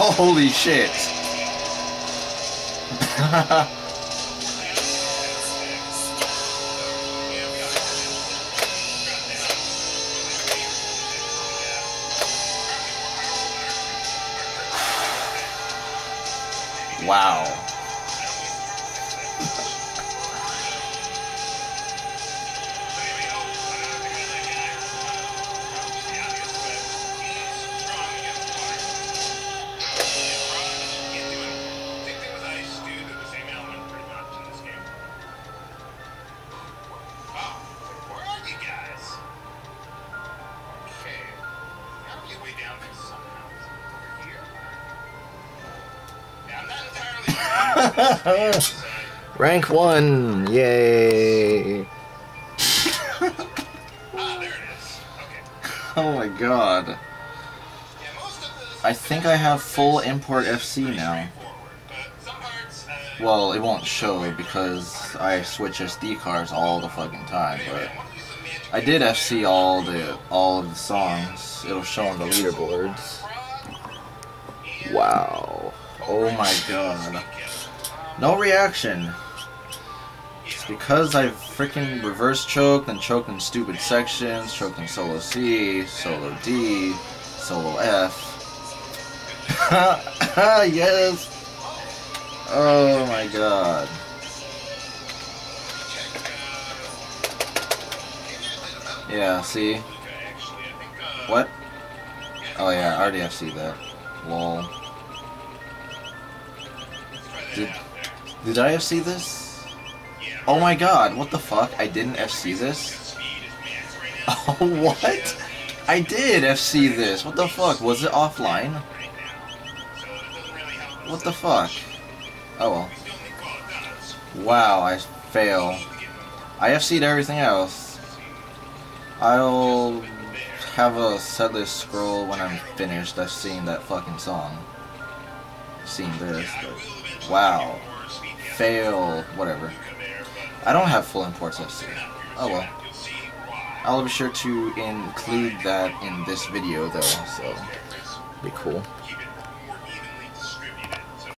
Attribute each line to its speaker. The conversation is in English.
Speaker 1: Holy shit. Wow. Rank 1, yay! Oh my god. I think I have full import FC now. Well, it won't show because I switch SD cards all the fucking time, but I did FC all of the songs. It'll show on the leaderboards. Wow. Oh my god. No reaction. It's because I've freaking reverse choked and choked in stupid sections, choked in solo C, solo D, solo F. Yes! Oh my god. Yeah, see? What? Oh yeah, I already FC'd that. Lol. Did I FC this? Oh my god, what the fuck? I didn't FC this? Oh, what? I did FC this. What the fuck? Was it offline? What the fuck? Oh well. Wow, I fail. I FC'd everything else. I'll have a setlist scroll when I'm finished FC'ing that fucking song. Seeing this, but wow. Fail, whatever. I don't have full imports FC. Oh well. I'll be sure to include that in this video though, so be cool.